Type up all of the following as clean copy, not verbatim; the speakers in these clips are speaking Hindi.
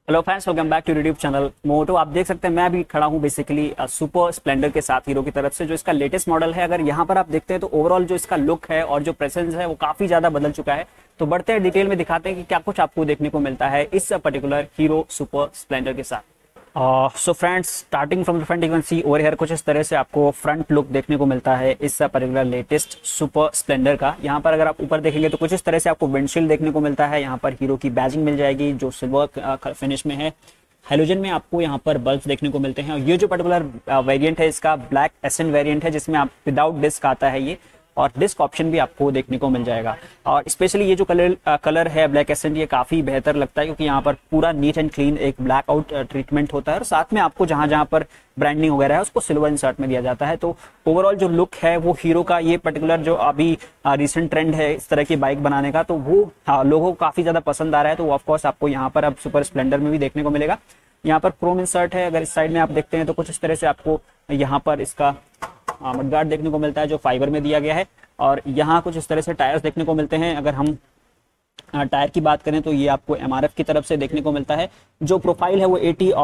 Hello friends, welcome back to YouTube channel Moto. आप देख सकते हैं मैं अभी खड़ा हूं बेसिकली सुपर स्प्लेंडर के साथ हीरो की तरफ से, जो इसका लेटेस्ट मॉडल है। अगर यहां पर आप देखते हैं तो ओवरऑल जो इसका लुक है और जो प्रेजेंस है वो काफी ज्यादा बदल चुका है। तो बढ़ते हैं डिटेल में, दिखाते हैं कि क्या कुछ आपको देखने को मिलता है इस पर्टिकुलर हीरो सुपर स्प्लेंडर के साथ। So friends, starting from the front you can see over here, कुछ इस तरह से आपको फ्रंट लुक देखने को मिलता है इस पर्टिकुलर लेटेस्ट सुपर स्प्लेंडर का। यहाँ पर अगर आप ऊपर देखेंगे तो कुछ इस तरह से आपको विंडशील्ड देखने को मिलता है। यहाँ पर हीरो की बैजिंग मिल जाएगी जो सिल्वर फिनिश में है। हेलोजन में आपको यहाँ पर बल्ब देखने को मिलते हैं। और ये जो पर्टिकुलर वेरिएंट है इसका ब्लैक एसेंट वेरिएंट है, जिसमें आप विदाउट डिस्क आता है ये, और डिस्क ऑप्शन भी आपको देखने को मिल जाएगा। और स्पेशली ये जो कलर है ब्लैक एसेंट, ये काफी बेहतर लगता है क्योंकि यहाँ पर पूरा नीट एंड क्लीन एक ब्लैक आउट ट्रीटमेंट होता है, और साथ में आपको जहां जहां पर ब्रांडिंग वगैरह है उसको सिल्वर इंसर्ट में दिया जाता है। तो ओवरऑल जो लुक है वो हीरो का, ये पर्टिकुलर जो अभी रिसेंट ट्रेंड है इस तरह की बाइक बनाने का, तो वो लोगों को काफी ज्यादा पसंद आ रहा है। तो ऑफकोर्स आपको यहाँ पर अब सुपर स्प्लेंडर में भी देखने को मिलेगा। यहाँ पर क्रोम इंसर्ट है। अगर इस साइड में आप देखते हैं तो कुछ इस तरह से आपको यहाँ पर इसका मडगार्ड देखने को मिलता है जो फाइबर में दिया गया है। और यहाँ कुछ इस तरह से टायर्स देखने को मिलते हैं। अगर हम टायर की बात करें तो ये आपको एमआरएफ की तरफ से देखने को मिलता है। जो प्रोफाइल है वो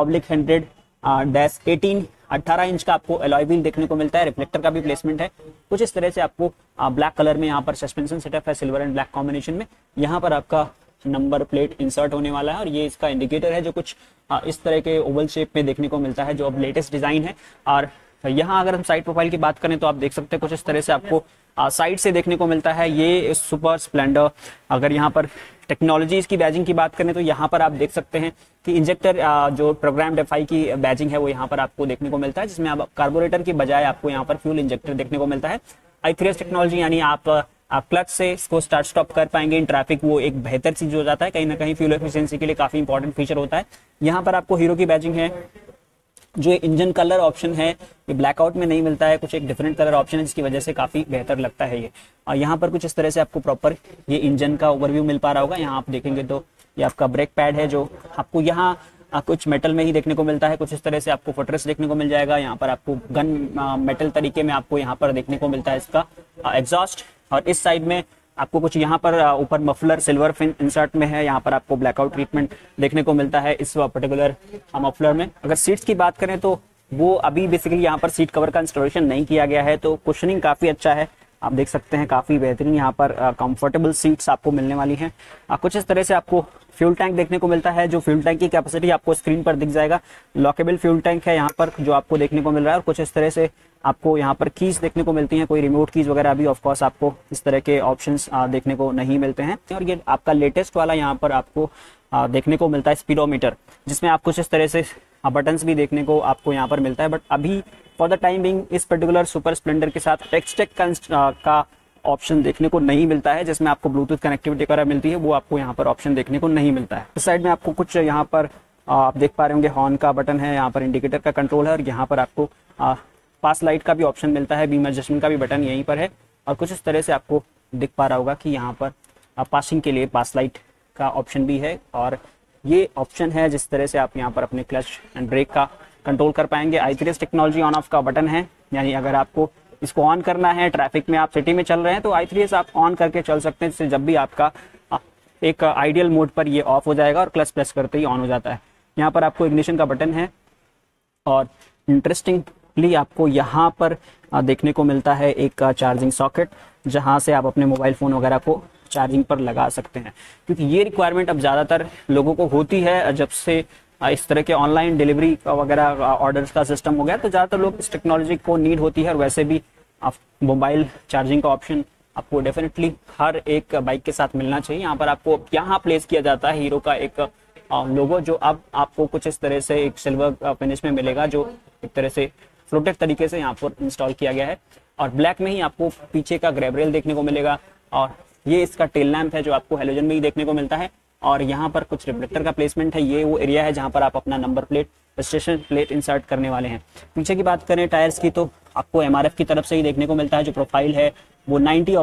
80/100-18 18 इंच का आपको अलॉय व्हील देखने को मिलता है। रिफ्लेक्टर का भी प्लेसमेंट है। कुछ इस तरह से आपको ब्लैक कलर में यहाँ पर सस्पेंशन सेटअप है सिल्वर एंड ब्लैक कॉम्बिनेशन में। यहाँ पर आपका नंबर प्लेट इंसर्ट होने वाला है, और ये इसका इंडिकेटर है जो कुछ इस तरह के ओवल शेप में देखने को मिलता है जो अब लेटेस्ट डिजाइन है। और यहाँ अगर हम साइड प्रोफाइल की बात करें तो आप देख सकते हैं कुछ इस तरह से आपको साइड से देखने को मिलता है ये सुपर स्प्लेंडर। अगर यहाँ पर टेक्नोलॉजीज की बैजिंग की बात करें तो यहाँ पर आप देख सकते हैं कि इंजेक्टर जो प्रोग्राम डेफाई की बैजिंग है वो यहाँ पर आपको देखने को मिलता है, जिसमें आप कार्बोरेटर की बजाय आपको यहाँ पर फ्यूल इंजेक्टर देखने को मिलता है। i3S टेक्नोलॉजी, यानी आप क्लच से इसको स्टार्ट स्टॉप कर पाएंगे इन ट्रैफिक, वो एक बेहतर चीज हो जाता है। कहीं ना कहीं फ्यूल एफिशिएंसी के लिए काफी इंपॉर्टेंट फीचर होता है। यहाँ पर आपको हीरो की बैजिंग है। जो इंजन कलर ऑप्शन है ये ब्लैकआउट में नहीं मिलता है, कुछ एक डिफरेंट कलर ऑप्शन है जिसकी वजह से काफी बेहतर लगता है ये। और यहाँ पर कुछ इस तरह से आपको प्रॉपर ये इंजन का ओवरव्यू मिल पा रहा होगा। यहाँ आप देखेंगे तो ये आपका ब्रेक पैड है जो आपको यहाँ कुछ मेटल में ही देखने को मिलता है। कुछ इस तरह से आपको फुटरेस्ट देखने को मिल जाएगा। यहाँ पर आपको गन मेटल तरीके में आपको यहाँ पर देखने को मिलता है इसका एग्जॉस्ट। और इस साइड में आपको कुछ यहाँ पर ऊपर मफलर सिल्वर फिन इंसर्ट में है। यहाँ पर आपको ब्लैकआउट ट्रीटमेंट देखने को मिलता है इस पर्टिकुलर मफलर में। अगर सीट्स की बात करें तो वो अभी बेसिकली यहाँ पर सीट कवर का इंस्टॉलेशन नहीं किया गया है, तो कुशनिंग काफी अच्छा है। आप देख सकते हैं काफी बेहतरीन यहाँ पर कंफर्टेबल सीट्स आपको मिलने वाली हैं। कुछ इस तरह से आपको फ्यूल टैंक देखने को मिलता है। जो फ्यूल टैंक की कैपेसिटी आपको स्क्रीन पर दिख जाएगा। लॉकेबल फ्यूल टैंक है यहाँ पर जो आपको देखने को मिल रहा है। और कुछ इस तरह से आपको यहाँ पर कीज देखने को मिलती हैं, कोई रिमोट कीज वगैरह भी ऑफकोर्स आपको इस तरह के ऑप्शंस देखने को नहीं मिलते हैं। और ये आपका लेटेस्ट वाला यहाँ पर आपको देखने को मिलता है स्पीडोमीटर, जिसमें आप कुछ इस तरह से बटन्स भी देखने को आपको यहाँ पर मिलता है। बट अभी फॉर द टाइम बिंग इस पर्टिकुलर सुपर स्प्लेंडर के साथ टेक्सटेक का ऑप्शन देखने को नहीं मिलता है, जिसमें आपको ब्लूटूथ कनेक्टिविटी वगैरह मिलती है, वो आपको यहाँ पर ऑप्शन देखने को नहीं मिलता है। इस साइड में आपको कुछ यहाँ पर आप देख पा रहे होंगे हॉर्न का बटन है, यहाँ पर इंडिकेटर का कंट्रोल है, और यहाँ पर आपको पास लाइट का भी ऑप्शन मिलता है। बीम एडजस्टमेंट का भी बटन यहीं पर है। और कुछ इस तरह से आपको दिख पा रहा होगा कि यहाँ पर पासिंग के लिए पास लाइट का ऑप्शन भी है। और ये ऑप्शन है जिस तरह से आप यहाँ पर अपने क्लच एंड ब्रेक का कंट्रोल कर पाएंगे। i3S टेक्नोलॉजी ऑन ऑफ का बटन है, यानी अगर आपको इसको ऑन करना है, ट्रैफिक में आप सिटी में चल रहे हैं तो i3S आप ऑन करके चल सकते हैं, जिससे जब भी आपका एक आइडियल मोड पर ये ऑफ हो जाएगा और क्लच प्रेस करते ही ऑन हो जाता है। यहाँ पर आपको इग्निशन का बटन है। और इंटरेस्टिंगली आपको यहाँ पर देखने को मिलता है एक चार्जिंग सॉकेट, जहाँ से आप अपने मोबाइल फ़ोन वगैरह को चार्जिंग पर लगा सकते हैं, क्योंकि ये रिक्वायरमेंट अब ज़्यादातर लोगों को होती है। जब से इस तरह के ऑनलाइन डिलीवरी वगैरह ऑर्डर्स का सिस्टम हो गया तो ज़्यादातर लोग इस टेक्नोलॉजी को नीड होती है। और वैसे भी आप मोबाइल चार्जिंग का ऑप्शन आपको डेफिनेटली हर एक बाइक के साथ मिलना चाहिए। यहाँ पर आपको यहाँ प्लेस किया जाता है हीरो का एक लोगो, जो अब आपको कुछ इस तरह से एक सिल्वर फिनिश में मिलेगा, जो एक तरह से फ्लोटेड तरीके से यहाँ पर इंस्टॉल किया गया है। और ब्लैक में ही आपको पीछे का ग्रैब रेल देखने को मिलेगा। और ये इसका टेल लैंप है जो आपको हेलोजन में ही देखने को मिलता है। और यहाँ पर कुछ रिफ्लेक्टर का प्लेसमेंट है। ये वो एरिया है जहाँ पर आप अपना number plate, registration plate insert करने वाले हैं। पीछे की बात करें टायर्स की तो आपको एमआरएफ की तरफ से ही देखने को मिलता है। जो प्रोफाइल है वो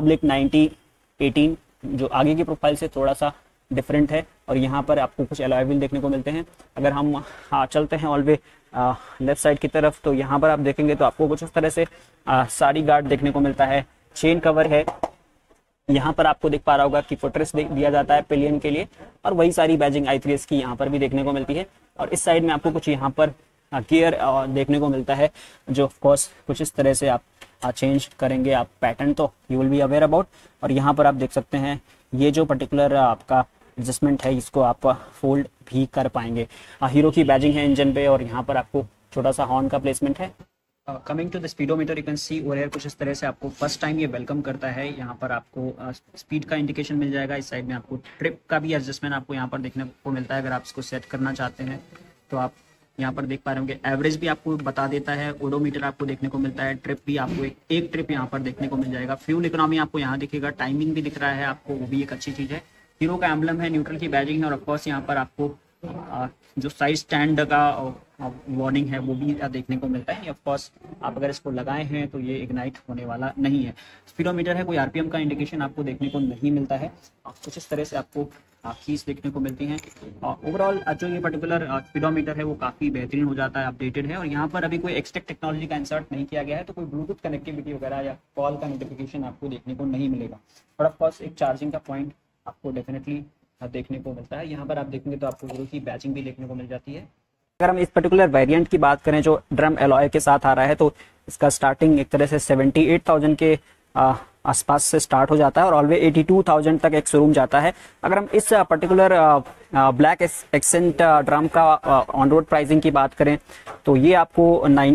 90/90/18, जो आगे की प्रोफाइल से थोड़ा सा डिफरेंट है। और यहाँ पर आपको कुछ अलॉय व्हील देखने को मिलते हैं। अगर हम चलते हैं ऑल वे लेफ्ट साइड की तरफ तो यहाँ पर आप देखेंगे तो आपको कुछ इस तरह से सारी गार्ड देखने को मिलता है। चेन कवर है यहाँ पर आपको दिख पा रहा होगा कि फुटरेस्ट दिया जाता है पिलियन के लिए, और वही सारी बैजिंग i3s की यहाँ पर भी देखने को मिलती है। और इस साइड में आपको कुछ यहाँ पर गियर देखने को मिलता है, जो ऑफ कोर्स कुछ इस तरह से आप चेंज करेंगे आप पैटर्न, तो you will be aware about. और यहाँ पर आप देख सकते हैं ये जो पर्टिकुलर आपका एडजस्टमेंट है, इसको आप फोल्ड भी कर पाएंगे। हीरो की बैजिंग है इंजन पे, और यहाँ पर आपको छोटा सा हॉर्न का प्लेसमेंट है। Coming to the speedometer, you can see over here कुछ इस तरह से आपको फर्स्ट टाइम ये वेलकम करता है। यहाँ पर आपको स्पीड का इंडिकेशन मिल जाएगा। इस साइड में आपको ट्रिप का भी एडजस्टमेंट आपको यहाँ पर देखने को मिलता है। अगर आप इसको सेट करना चाहते हैं तो आप यहाँ पर देख पा रहे होंगे। एवरेज भी आपको बता देता है, ओडोमीटर आपको देखने को मिलता है, ट्रिप भी आपको एक ट्रिप यहाँ पर देखने को मिल जाएगा। फ्यूल इकोनॉमी आपको यहाँ दिखेगा, टाइमिंग भी दिख रहा है आपको, वो भी एक अच्छी चीज़ है। हीरो का एम्बलम है, न्यूट्रल की बैजिंग है, और ऑफकोर्स यहाँ पर आपको जो साइड स्टैंड का वार्निंग है वो भी देखने को मिलता है। ऑफकोर्स आप अगर इसको लगाए हैं तो ये इग्नाइट होने वाला नहीं है। स्पीडोमीटर है, कोई आरपीएम का इंडिकेशन आपको देखने को नहीं मिलता है। कुछ इस तरह से आपको कीज देखने को मिलती हैं। ओवरऑल जो ये पर्टिकुलर स्पीडोमीटर है वो काफ़ी बेहतरीन हो जाता है, अपडेटेड है। और यहाँ पर अभी कोई एक्सटेक टेक्नोलॉजी का इंसर्ट नहीं किया गया है, तो कोई ब्लूटूथ कनेक्टिविटी वगैरह या कॉल का नोटिफिकेशन आपको देखने को नहीं मिलेगा। और ऑफकोर्स एक चार्जिंग का पॉइंट आपको डेफिनेटली देखने को मिलता है। यहाँ पर आप देखेंगे तो आपको हीरो की बैजिंग भी देखने को मिल जाती है। अगर हम इस पर्टिकुलर वेरिएंट की बात करें जो ड्रम एलॉय के साथ आ रहा है, तो इसका स्टार्टिंग एक तरह से 78,000 के आसपास से स्टार्ट हो जाता है, और ऑलवे 82,000 तक एक शोरूम जाता है। अगर हम इस पर्टिकुलर ब्लैक एक्सेंट ड्रम का ऑन रोड प्राइसिंग की बात करें तो ये आपको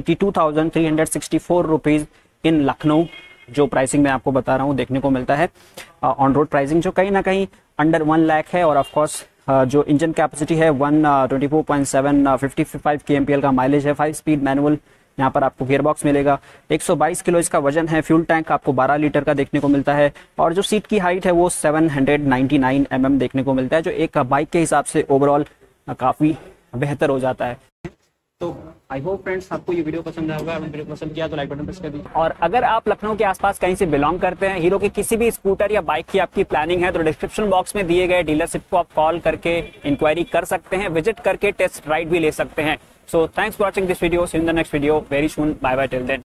92,364 रुपीज़ इन लखनऊ, जो प्राइसिंग मैं आपको बता रहा हूँ, देखने को मिलता है ऑन रोड प्राइसिंग, जो कहीं ना कहीं अंडर 1 लाख है। और ऑफकोर्स जो इंजन कैपेसिटी है 124.7 55 kmpl का माइलेज है, 5 स्पीड मैनुअल, यहाँ पर आपको गियरबॉक्स मिलेगा, 122 किलो इसका वजन है। फ्यूल टैंक आपको 12 लीटर का देखने को मिलता है, और जो सीट की हाइट है वो 799 mm देखने को मिलता है, जो एक बाइक के हिसाब से ओवरऑल काफ़ी बेहतर हो जाता है। तो आई होप फ्रेंड्स आपको ये वीडियो पसंद आया होगा। अगर वीडियो पसंद किया तो लाइक बटन प्रेस कर दीजिए। और अगर आप लखनऊ के आसपास कहीं से बिलोंग करते हैं, हीरो के किसी भी स्कूटर या बाइक की आपकी प्लानिंग है, तो डिस्क्रिप्शन बॉक्स में दिए गए डीलरशिप को आप कॉल करके इंक्वायरी कर सकते हैं, विजिट करके टेस्ट राइड भी ले सकते हैं। So thanks for watching this video, see you in the next video very soon, bye bye till then.